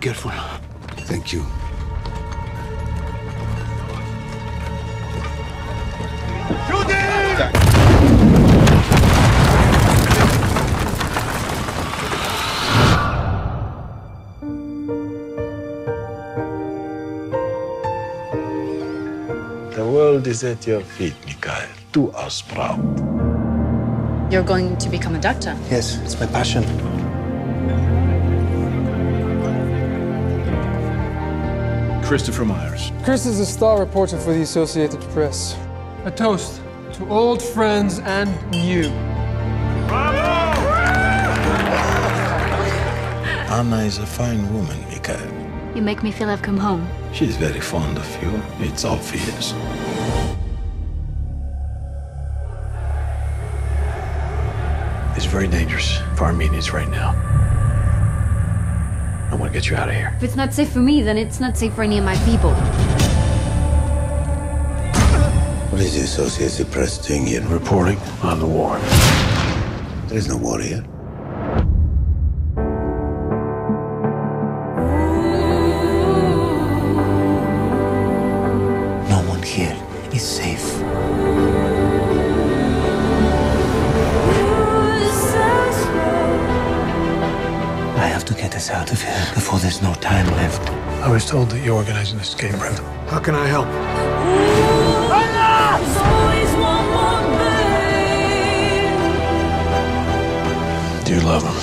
Careful. Thank you. The world is at your feet, Mikhail. Do us proud. You're going to become a doctor? Yes, it's my passion. Christopher Myers. Chris is a star reporter for the Associated Press. A toast to old friends and new. Anna is a fine woman, Mikhail. You make me feel I've come home. She's very fond of you. It's obvious. It's very dangerous for Armenians right now. I want to get you out of here. If it's not safe for me, then it's not safe for any of my people. What is the Associated Press doing here? Reporting on the war. There is no war here. No one here is safe. I have to get us out of here before there's no time left. I was told that you organized an escape route. How can I help? Do you love him?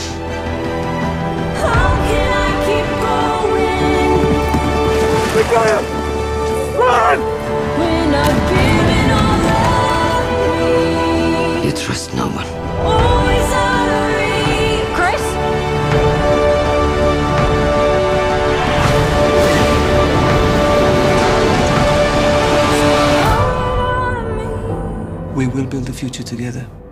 You trust no one. Chris? We will build a future together.